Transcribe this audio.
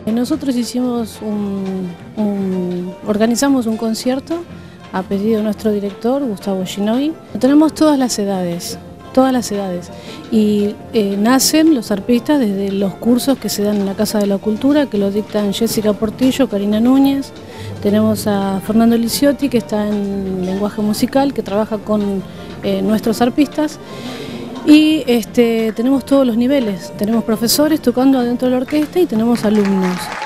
Nosotros organizamos un concierto a pedido de nuestro director, Gustavo Ginoy. Tenemos todas las edades, y nacen los arpistas desde los cursos que se dan en la Casa de la Cultura, que lo dictan Jessica Portillo, Karina Núñez. Tenemos a Fernando Liciotti, que está en lenguaje musical, que trabaja con nuestros arpistas. Y tenemos todos los niveles, tenemos profesores tocando adentro de la orquesta y tenemos alumnos.